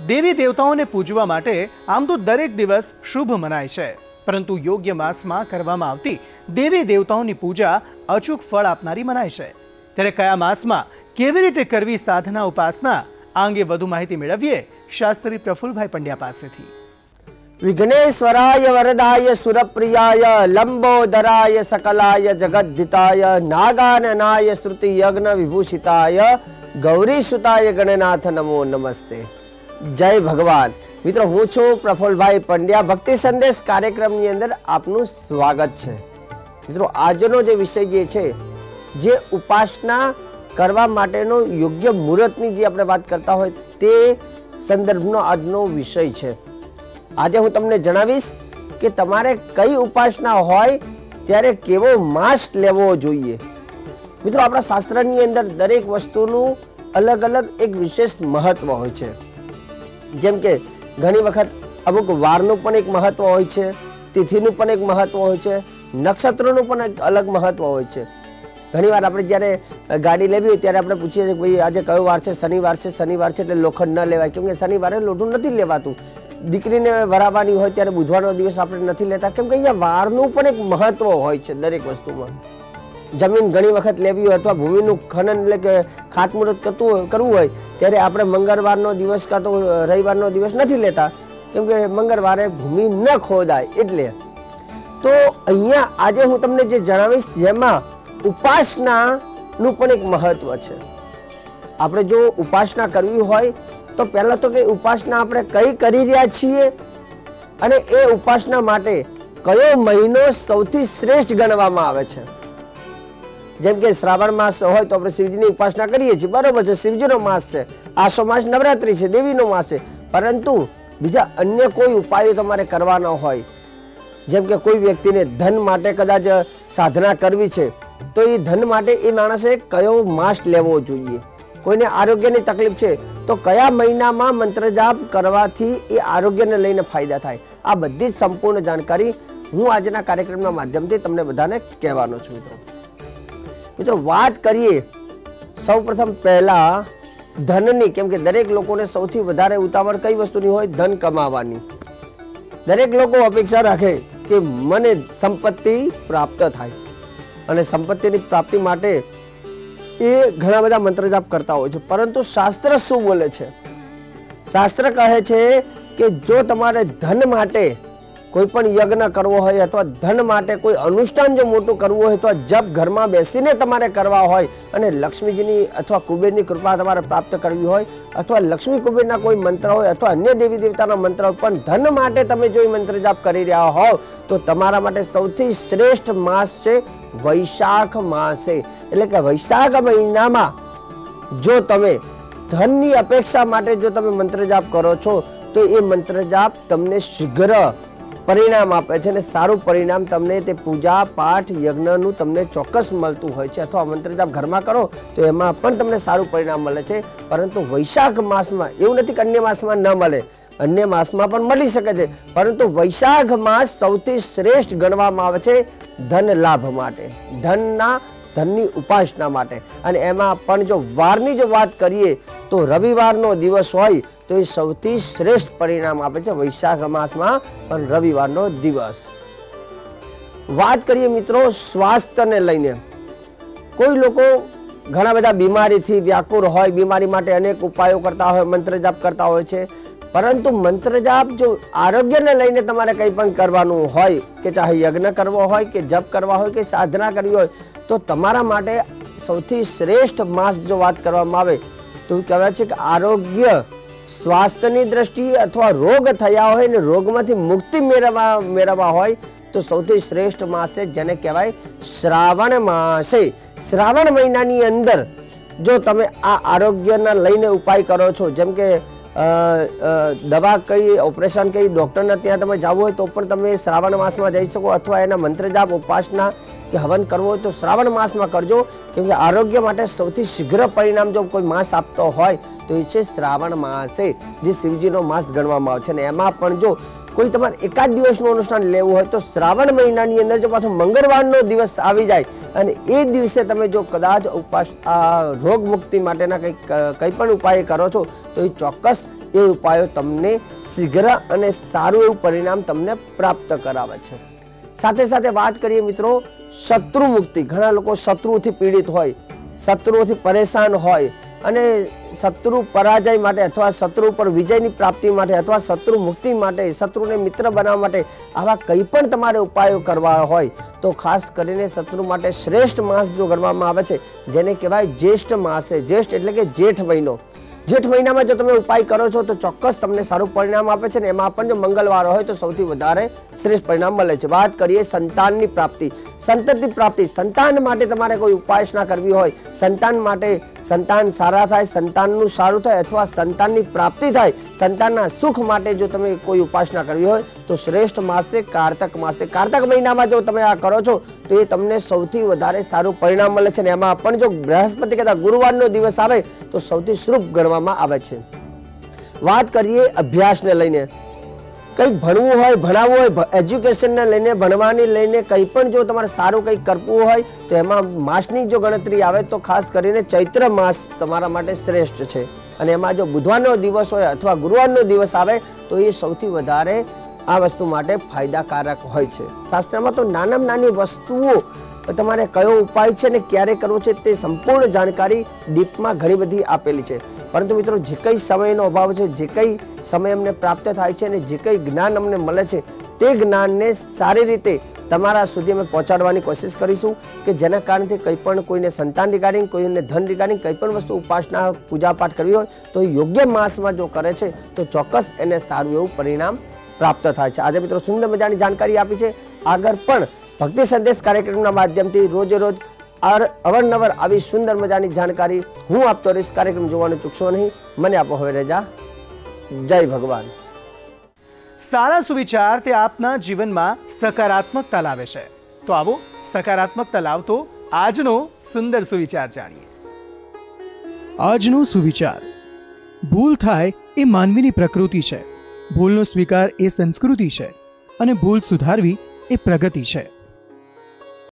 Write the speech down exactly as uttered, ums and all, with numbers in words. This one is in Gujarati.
દેવી દેવતાઓને પૂજવા માટે આમ તો દરેક દિવસ શુભ મનાય છે, પરંતુ યોગ્ય માસમાં કરવામાં આવતી દેવી દેવતાઓની પૂજા અચૂક ફળ આપનારી મનાય છે। ત્યારે કયા માસમાં કેવી રીતે કરવી સાધના ઉપાસના, આ અંગે વધુ માહિતી મેળવીએ શાસ્ત્રી પ્રફુલભાઈ પંડ્યા પાસેથી। विघ्नेश्वराय वरदाय सुरप्रियाय लंबोदराय सकलाय जगद्धिताय नागाननाय श्रुति यज्ञ विभूषिताय गौरीसुताय गणनाथ नमो नमस्ते। जय भगवान। मित्रों, हूँ छू प्रफुलभाई पंड्या। भक्ति संदेश कार्यक्रम ની અંદર આપનું સ્વાગત છે। મિત્રો, આજનો જે વિષય જે છે, જે ઉપાસના કરવા માટેનો યોગ્ય મુહૂર્તની જે આપણે વાત કરતા હોય તે સંદર્ભનો આજનો વિષય છે। આજે હું તમને જણાવીશ કે તમારે કઈ ઉપાસના હોય ત્યારે કેવો માસ લેવો જોઈએ। મિત્રો, આપણા શાસ્ત્રની અંદર દરેક વસ્તુનું અલગ અલગ એક વિશેષ મહત્વ હોય છે। જેમ કે ઘણી વખત અમુક વારનું પણ એક મહત્વ હોય છે, તિથિનું પણ એક મહત્વ હોય છે, નક્ષત્રનું પણ એક અલગ મહત્વ હોય છે। ઘણીવાર આપણે જ્યારે ગાડી લેવી હોય ત્યારે આપણે પૂછીએ છીએ કે ભાઈ આજે કયો વાર છે? શનિવાર છે। શનિવાર છે એટલે લોખંડ ન લેવાય, કેમ કે શનિવારે લોઢું નથી લેવાતું। દીકરીને વરાવવાની હોય ત્યારે બુધવારનો દિવસ આપણે નથી લેતા, કેમ કે અહીંયા વારનું પણ એક મહત્વ હોય છે દરેક વસ્તુમાં। જમીન ઘણી વખત લેવી હોય અથવા ભૂમિનું ખનન એટલે કે ખાતમુહૂર્ત કરતું કરવું હોય ત્યારે આપણે મંગળવારનો દિવસ કાં તો રવિવારનો દિવસ નથી લેતા, કેમ કે મંગળવારે ભૂમિ ન ખોદાય એટલે। તો અહીંયા આજે હું તમને જે જણાવીશ જેમાં ઉપાસનાનું પણ એક મહત્વ છે। આપણે જો ઉપાસના કરવી હોય તો પહેલા તો કે ઉપાસના આપણે કઈ કરી રહ્યા છીએ અને એ ઉપાસના માટે કયો મહિનો સૌથી શ્રેષ્ઠ ગણવામાં આવે છે। જેમ કે શ્રાવણ માસ હોય તો આપણે શિવજીની ઉપાસના કરીએ છીએ, બરોબર છે, શિવજીનો માસ છે। આસો માસ નવરાત્રી છે, દેવીનો માસ છે। પરંતુ બીજા અન્ય કોઈ ઉપાયો તમારે કરવાના હોય, જેમ કે કોઈ વ્યક્તિને ધન માટે કદાચ સાધના કરવી છે તો એ ધન માટે એ માણસે કયો માસ લેવો જોઈએ। કોઈને આરોગ્યની તકલીફ છે તો કયા મહિનામાં મંત્ર જાપ કરવાથી એ આરોગ્યને લઈને ફાયદા થાય, આ બધી જ સંપૂર્ણ જાણકારી હું આજના કાર્યક્રમના માધ્યમથી તમને બધાને કહેવાનો છું। મિત્રો મિત્રો વાત કરીએ સૌપ્રથમ પહેલા ધનની, કેમ કે દરેક લોકોને સૌથી વધારે ઉતાવળ કઈ વસ્તુની હોય? ધન કમાવાની। દરેક લોકો અપેક્ષા રાખે કે મને સંપત્તિ પ્રાપ્ત થાય અને સંપત્તિની પ્રાપ્તિ માટે એ ઘણા બધા મંત્ર જાપ કરતા હોય છે। પરંતુ શાસ્ત્ર શું બોલે છે? શાસ્ત્ર કહે છે કે જો તમારે ધન માટે કોઈ પણ યજ્ઞ કરવો હોય અથવા ધન માટે કોઈ અનુષ્ઠાન જો મોટું કરવું હોય તો જપ ઘરમાં બેસીને તમારે કરવા હોય અને લક્ષ્મીજીની અથવા કુબેરની કૃપા તમારે પ્રાપ્ત કરવી હોય અથવા લક્ષ્મી કુબેરના કોઈ મંત્ર હોય અથવા અન્ય દેવી દેવતાના મંત્ર હોય, પણ ધન માટે તમે જો મંત્ર જાપ કરી રહ્યા હોવ તો તમારા માટે સૌથી શ્રેષ્ઠ માસ છે વૈશાખ માસે। એટલે કે વૈશાખ મહિનામાં જો તમે ધનની અપેક્ષા માટે જો તમે મંત્ર જાપ કરો છો તો એ મંત્ર જાપ તમને શીઘ્ર પરિણામ આપે છે અને સારું પરિણામ તમને તે પૂજા પાઠ યજ્ઞનું તમને ચોક્કસ મળતું હોય છે। અથવા મંત્ર જાપ ઘરમાં કરો તો એમાં પણ તમને સારું પરિણામ મળે છે। પરંતુ વૈશાખ માસમાં એવું નથી કે અન્ય માસમાં ન મળે, અન્ય માસમાં પણ મળી શકે છે, પરંતુ વૈશાખ માસ સૌથી શ્રેષ્ઠ ગણવામાં આવે છે ધન લાભ માટે, ધનના ધનની ઉપાસના માટે। અને એમાં પણ જો વારની જો વાત કરીએ તો રવિવારનો દિવસ હોય તો એ સૌથી શ્રેષ્ઠ પરિણામ આપે છે વૈશાખ માસમાં પણ રવિવારનો દિવસ। વાત કરીએ મિત્રો સ્વાસ્થ્યને લઈને, કોઈ લોકો ઘણા બધા બીમારીથી વ્યાકુળ હોય, બીમારી માટે અનેક ઉપાયો કરતા હોય, મંત્ર જાપ કરતા હોય છે, પરંતુ મંત્ર જાપ જો આરોગ્યને લઈને તમારે કંઈ પણ કરવાનું હોય કે ચાહે યજ્ઞ કરવો હોય કે જપ કરવા હોય કે સાધના કરવી હોય તો તમારા માટે સૌથી શ્રેષ્ઠ માસ જો વાત કરવામાં આવે તો કહેવાય છે કે આરોગ્ય સ્વાસ્થ્યની દ્રષ્ટિએ અથવા રોગ થયા હોય ને રોગમાંથી મુક્તિ મેળવવા મેળવવા હોય તો સૌથી શ્રેષ્ઠ માસ છે જેને કહેવાય શ્રાવણ માસે। શ્રાવણ મહિનાની અંદર જો તમે આ આરોગ્યના લઈને ઉપાય કરો છો, જેમ કે દવા કઈ ઓપરેશન કઈ ડૉક્ટરના ત્યાં તમે જવું હોય તો પણ તમે શ્રાવણ માસમાં જઈ શકો, અથવા એના મંત્ર જાપ ઉપાસના કે હવન કરવો હોય તો શ્રાવણ માસમાં કરજો, કેમ કે આરોગ્ય માટે સૌથી શીઘ્ર પરિણામ જો કોઈ માસ આપતો હોય તો એ છે શ્રાવણ માસે, જે શિવજીનો માસ ગણવામાં આવે છે। અને એમાં પણ જો કોઈ તમારે એકાદ દિવસનું અનુષ્ઠાન લેવું હોય તો શ્રાવણ મહિનાની અંદર જો પાછો મંગળવારનો દિવસ આવી જાય અને એ દિવસે તમે જો કદાચ ઉપાસ રોગ મુક્તિ માટેના કંઈક કંઈ પણ ઉપાય કરો છો તો એ ચોક્કસ એ ઉપાયો તમને શીઘ્ર અને સારું એવું પરિણામ તમને પ્રાપ્ત કરાવે છે। સાથે સાથે વાત કરીએ મિત્રો શત્રુ મુક્તિ। ઘણા લોકો શત્રુથી પીડિત હોય, શત્રુઓથી પરેશાન હોય અને શત્રુ પરાજય માટે અથવા શત્રુ પર વિજયની પ્રાપ્તિ માટે અથવા શત્રુ મુક્તિ માટે, શત્રુને મિત્ર બનાવવા માટે આવા કંઈ પણ તમારે ઉપાયો કરવા હોય તો ખાસ કરીને શત્રુ માટે શ્રેષ્ઠ માસ જો ગણવામાં આવે છે, જેને કહેવાય જ્યેષ્ઠ માસ। જ્યેષ્ઠ એટલે કે જેઠ મહિનો। જેઠ મહિનામાં જો તમે ઉપાય કરો છો તો ચોક્કસ તમને સારું પરિણામ આપે છે, ને એમાં પણ જો મંગળવાર હોય તો સૌથી વધારે શ્રેષ્ઠ પરિણામ મળે છે। વાત કરીએ સંતાનની પ્રાપ્તિ, સંતતિ પ્રાપ્તિ। સંતાન માટે તમારે કોઈ ઉપાસના કરવી હોય, સંતાન માટે સંતાન સારા થાય, સંતાનનું સારું થાય અથવા સંતાનની પ્રાપ્તિ થાય, સંતાનના સુખ માટે જો તમે કોઈ ઉપાસના કરવી હોય તો શ્રેષ્ઠ માસ છે કારતક માસ છે। કારતક મહિનામાં જો તમે આ કરો છો તો એ તમને સૌથી વધારે સારું પરિણામ મળે છે, ને એમાં પણ જો બૃહસ્પતિ કહેતા ગુરુવારનો દિવસ આવે તો સૌથી શુભ ગણવામાં આવે છે। વાત કરીએ અભ્યાસને લઈને, કંઈક ભણવું હોય, ભણાવવું હોય, એજ્યુકેશનને લઈને, ભણવાની લઈને કંઈ પણ જો તમારે સારું કંઈક કરવું હોય તો એમાં માસની જો ગણતરી આવે તો ખાસ કરીને ચૈત્ર માસ તમારા માટે શ્રેષ્ઠ છે, અને એમાં જો બુધવારનો દિવસ હોય અથવા ગુરુવારનો દિવસ આવે તો એ સૌથી વધારે આ વસ્તુ માટે ફાયદાકારક હોય છે। શાસ્ત્રમાં તો નાનામાં નાની વસ્તુઓ તમારે કયો ઉપાય છે ને ક્યારે કરવો છે તે સંપૂર્ણ જાણકારી ડીપમાં ઘણી બધી આપેલી છે, પરંતુ મિત્રો જે કંઈ સમયનો અભાવ છે, જે કંઈ સમય અમને પ્રાપ્ત થાય છે અને જે કંઈ જ્ઞાન અમને મળે છે તે જ્ઞાનને સારી રીતે તમારા સુધી અમે પહોંચાડવાની કોશિશ કરીશું કે જેના કારણથી કંઈ પણ કોઈને સંતાન રિગાર્ડિંગ, કોઈને ધન રિગાર્ડિંગ કંઈ પણ વસ્તુ ઉપાસના પૂજાપાઠ કરવી હોય તો યોગ્ય માસમાં જો કરે છે તો ચોક્કસ એને સારું એવું પરિણામ પ્રાપ્ત થાય છે। આજે મિત્રો સુંદર મજાની જાણકારી આપી છે। આગળ પણ ભક્તિ સંદેશ કાર્યક્રમના માધ્યમથી રોજે રોજ અવારનવાર આવી સુંદર મજાની જાણકારી હું આપતો રહીશ। કાર્યક્રમ જોવાનું ચૂકશો નહીં। મને આપો હવે રજા। જય ભગવાન। સારા સુવિચાર તે આપના જીવનમાં સકારાત્મકતા લાવે છે, તો આવો સકારાત્મકતા લાવતો આજનો સુંદર સુવિચાર જાણીએ। આજનો સુવિચાર: ભૂલ થાય એ માનવીની પ્રકૃતિ છે, ભૂલનો સ્વીકાર એ સંસ્કૃતિ છે અને ભૂલ સુધારવી એ પ્રગતિ છે।